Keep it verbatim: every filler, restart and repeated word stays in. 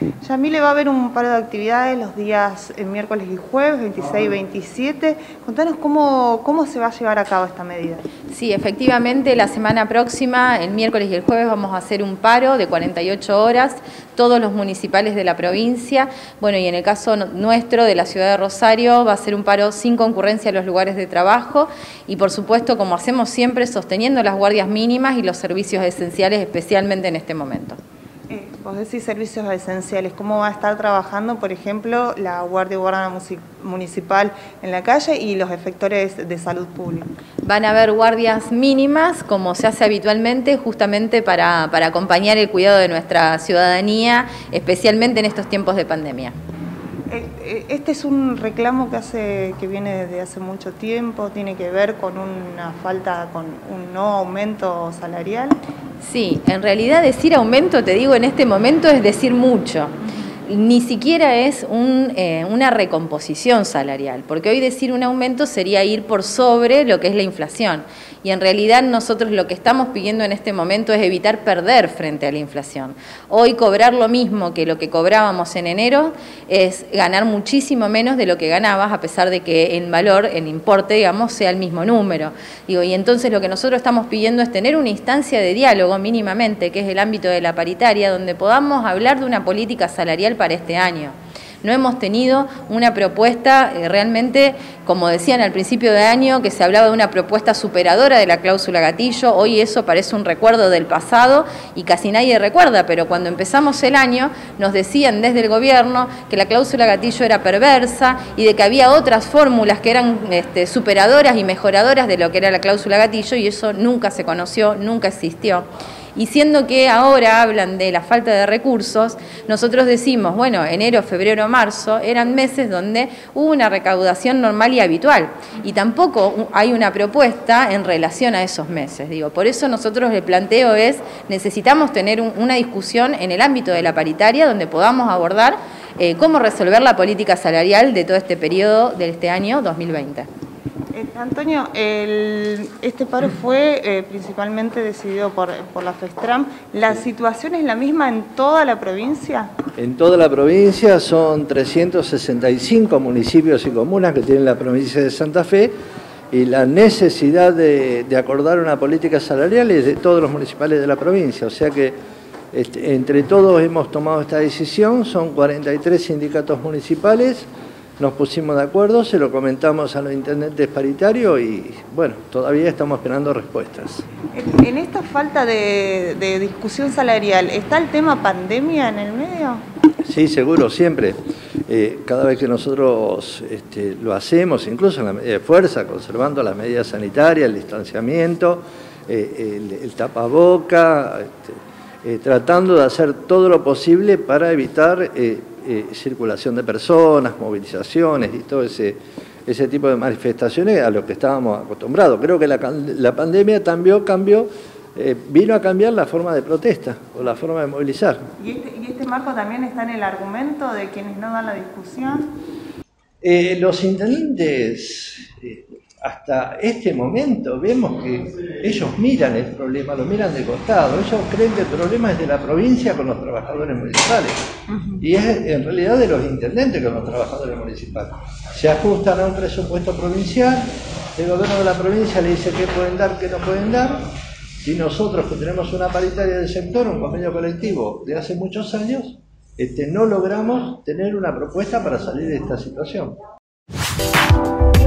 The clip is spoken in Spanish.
Yamile, va a haber un paro de actividades los días eh, miércoles y jueves, veintiséis y veintisiete. Contanos cómo, cómo se va a llevar a cabo esta medida. Sí, efectivamente, la semana próxima, el miércoles y el jueves, vamos a hacer un paro de cuarenta y ocho horas, todos los municipales de la provincia. Bueno, y en el caso nuestro, de la ciudad de Rosario, va a ser un paro sin concurrencia a los lugares de trabajo y, por supuesto, como hacemos siempre, sosteniendo las guardias mínimas y los servicios esenciales, especialmente en este momento. Eh, vos decís servicios esenciales, ¿cómo va a estar trabajando, por ejemplo, la Guardia Urbana Municipal en la calle y los efectores de salud pública? Van a haber guardias mínimas, como se hace habitualmente, justamente para, para acompañar el cuidado de nuestra ciudadanía, especialmente en estos tiempos de pandemia. Este es un reclamo que hace que viene desde hace mucho tiempo, tiene que ver con una falta, con un no aumento salarial. Sí, en realidad decir aumento, te digo, en este momento es decir mucho. Ni siquiera es un, eh, una recomposición salarial, porque hoy decir un aumento sería ir por sobre lo que es la inflación. Y en realidad nosotros lo que estamos pidiendo en este momento es evitar perder frente a la inflación. Hoy cobrar lo mismo que lo que cobrábamos en enero es ganar muchísimo menos de lo que ganabas, a pesar de que en valor, en importe, digamos, sea el mismo número. Digo, y entonces lo que nosotros estamos pidiendo es tener una instancia de diálogo mínimamente, que es el ámbito de la paritaria, donde podamos hablar de una política salarial para este año. No hemos tenido una propuesta eh, realmente, como decían al principio de año, que se hablaba de una propuesta superadora de la cláusula gatillo. Hoy eso parece un recuerdo del pasado y casi nadie recuerda, pero cuando empezamos el año nos decían desde el gobierno que la cláusula gatillo era perversa y de que había otras fórmulas que eran este, superadoras y mejoradoras de lo que era la cláusula gatillo, y eso nunca se conoció, nunca existió. Y siendo que ahora hablan de la falta de recursos, nosotros decimos, bueno, enero, febrero, marzo, eran meses donde hubo una recaudación normal y habitual. Y tampoco hay una propuesta en relación a esos meses. Digo, por eso nosotros el planteo es, necesitamos tener un, una discusión en el ámbito de la paritaria donde podamos abordar eh, cómo resolver la política salarial de todo este periodo de este año dos mil veinte. Eh, Antonio, el, este paro fue eh, principalmente decidido por, por la FESTRAM. ¿La situación es la misma en toda la provincia? En toda la provincia son trescientos sesenta y cinco municipios y comunas que tienen la provincia de Santa Fe, y la necesidad de, de acordar una política salarial es de todos los municipales de la provincia. O sea que este, entre todos hemos tomado esta decisión, son cuarenta y tres sindicatos municipales. Nos pusimos de acuerdo, se lo comentamos a los intendentes paritarios y, bueno, todavía estamos esperando respuestas. En esta falta de, de discusión salarial, ¿está el tema pandemia en el medio? Sí, seguro, siempre. Eh, cada vez que nosotros este, lo hacemos, incluso en la medida de fuerza, conservando las medidas sanitarias, el distanciamiento, eh, el, el tapaboca, este, eh, tratando de hacer todo lo posible para evitar Eh, Eh, circulación de personas, movilizaciones y todo ese, ese tipo de manifestaciones a lo que estábamos acostumbrados. Creo que la, la pandemia cambió, cambió eh, vino a cambiar la forma de protesta o la forma de movilizar. ¿Y este, y este marco también está en el argumento de quienes no dan la discusión? Eh, los intendentes, eh, hasta este momento, vemos que ellos miran el problema, lo miran de costado. Ellos creen que el problema es de la provincia con los trabajadores municipales. Uh-huh. Y es en realidad de los intendentes con los trabajadores municipales. Se ajustan a un presupuesto provincial, el gobierno de la provincia le dice qué pueden dar, qué no pueden dar, y nosotros que tenemos una paritaria del sector, un convenio colectivo de hace muchos años, este, no logramos tener una propuesta para salir de esta situación.